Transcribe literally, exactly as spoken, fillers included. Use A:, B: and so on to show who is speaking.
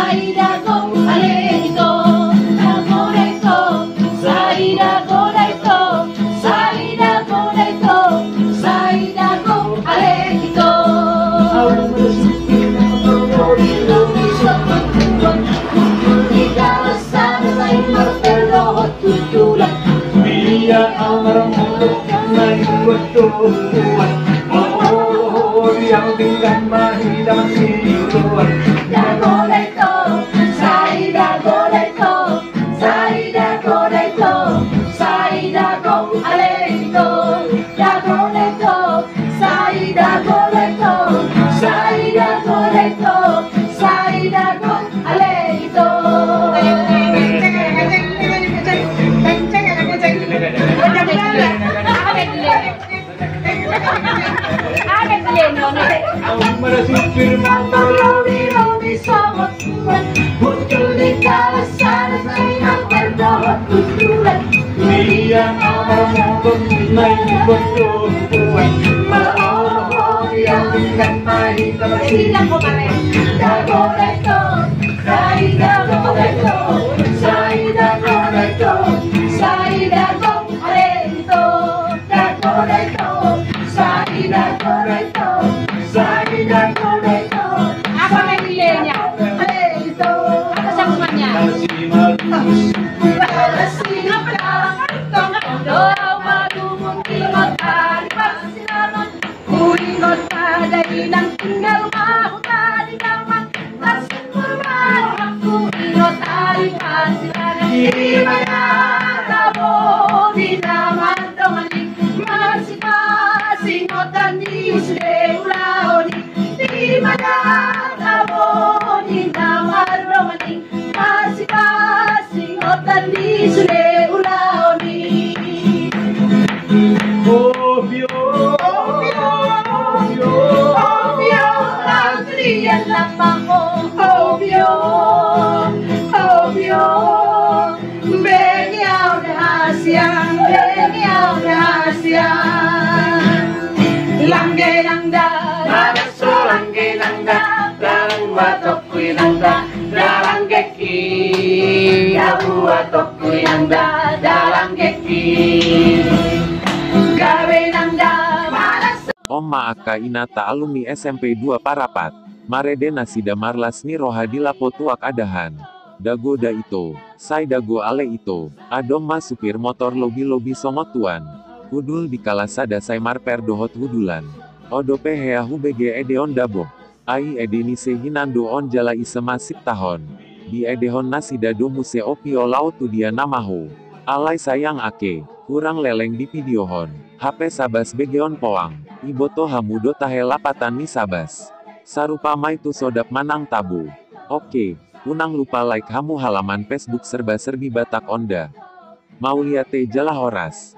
A: Saida go aleko, dagoreto, Saida go aleko, Saida go aleko, Saida go aleko.
B: Dia amar naik betuan, oh yang tinggal mahidang siluan.
A: Dagoreto, Saida go aleko, Saida go aleko, Saida go aleko, dagoreto, Saida go aleko, Saida go aleko, Saida go aleko.
B: Ang marasipir mata
A: Robi-robi sama Tuhan, muncul di kawasan yang berdaulat kutulan.
B: dia amar naik betuan, oh yang tinggal mahidang siluan.
A: Dagoreto, Saida go aleko, Saida go aleko, Saida go aleko, dagoreto, Saida go aleko, Saida go aleko. Apa medianya? Aleko. Apa sambungannya?
B: Masih malus.
A: Nang tinggal mau tadi naman kasih kurban aku ingat hari pasiran di mana tabo di naman domani masih masih ngotan di suleulaoni di mana tabo di naman domani masih masih ngotan di suleulaoni.
B: Oh bio, oh bio, oh bio.
A: Yan lamang mo, obyo, obyo. Bengyaw rahasia, bengyaw rahasia. Langge langda,
B: Manaso langge langda, dalang batok kuy langda, dalang geki.
A: dabu atok kuyanda, dalang geki. Gawe langda, malas.
C: Omma Aka Inata alumni S M P dua Parapat. Marede nasida marlas ni rohadi lapotuak adahan. Dago da ito, say dago ale ito, adom mas supir motor lobi-lobi songotuan. Hudul di kalasada say marper dohot hudulan. Odo pehea hubege edeon dabo. Ai edeni sehinando on jala isemasip tahon. Di edehon nasida do muse opio lautu dia namaho. Alai sayang ake, kurang leleng di videohon. H P sabas begeon poang. Iboto hamudo tahe lapatan ni sabas. Sarupa maitu sodap manang tabu. Oke, unang lupa like hamu halaman Facebook serba serbi Batak Onda. Mau lihat jalah horas.